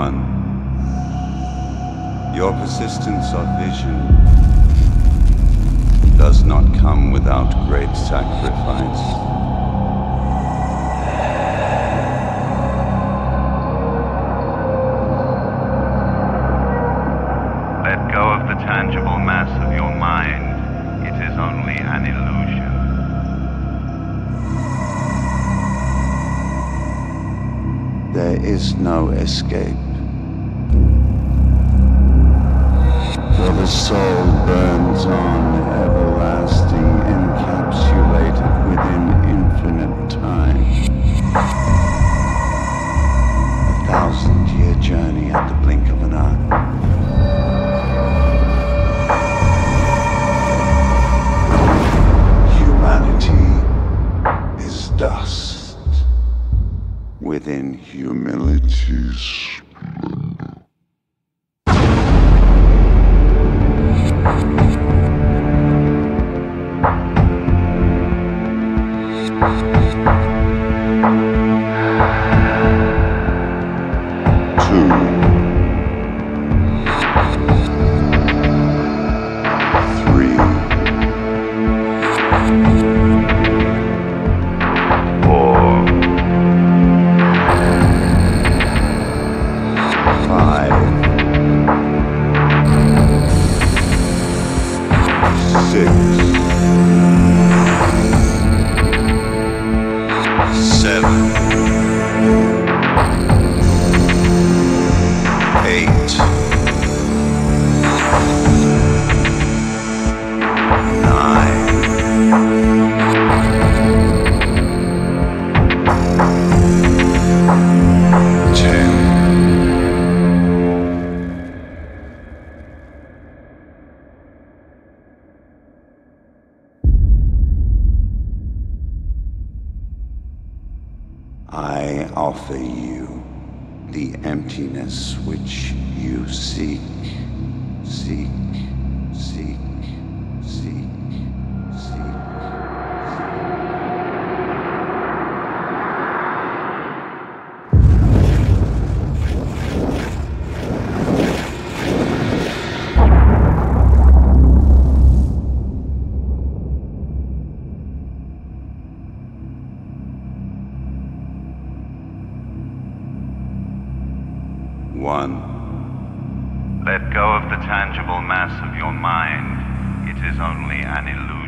One, your persistence of vision does not come without great sacrifice. Let go of the tangible mass of your mind. It is only an illusion. There is no escape. For the soul burns on, everlasting, encapsulated within infinite time. A 1,000-year journey at the blink of an eye. Humanity is dust within humility's splendor. I offer you the emptiness which you seek, seek, seek, seek, seek. One, let go of the tangible mass of your mind. It is only an illusion.